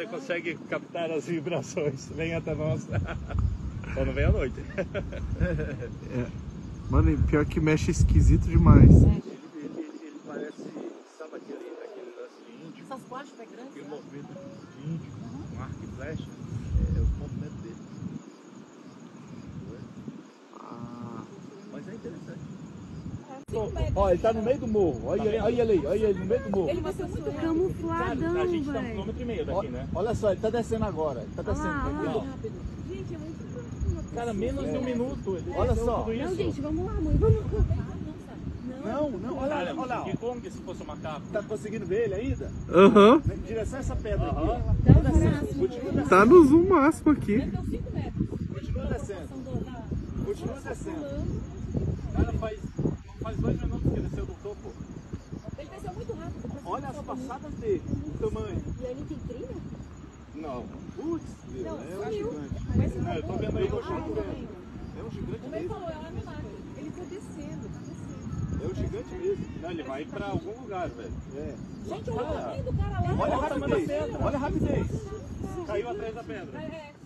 você consegue captar as vibrações. Vem até nós. Só não vem à noite. É. Mano, pior que mexe esquisito demais. Ele parece, sabe aquele lance de índio? Essas plásticas é grande. Aquele movimento de índio, com arco e flecha. É o movimento dele. Mas é interessante. Ó, ele tá no meio do morro. Olha ele no meio do morro. Ele vai ser muito Camufladão, A gente tá velho. 1,5 km daqui, né? Olha só, ele tá descendo agora. Ele tá descendo. Olha lá, rápido. Gente, é muito Cara, menos de um minuto. Ele Olha deu só. tudo Não, isso. gente, vamos lá, mãe. Vamos. Não, olha, Cara, olha lá. que Kong se fosse um macaco. Tá conseguindo ver ele ainda? Aham. Em direção a essa pedra aqui. Dá um abraço. Continua descendo. Tá no zoom máximo aqui. Deu 5 metros. Continua descendo. Continua descendo. Cara, faz 2 minutos que ele desceu do topo. Ele desceu muito rápido. Olha as passadas dele, o tamanho. E ali tem trilha? Não. Putz, Não, é um sumiu. gigante. Mas Não, eu tô vendo aí, eu tô tô vendo. vendo. É um gigante O meio mesmo. falou, é um animal. Ele tá descendo, tá descendo. É um gigante mesmo. Não, ele vai pra algum lugar, velho. É. Gente, olha o tamanho do cara lá. Olha a Olha o tamanho da rapidez. pedra. Olha a rapidez. Caiu atrás da pedra. É,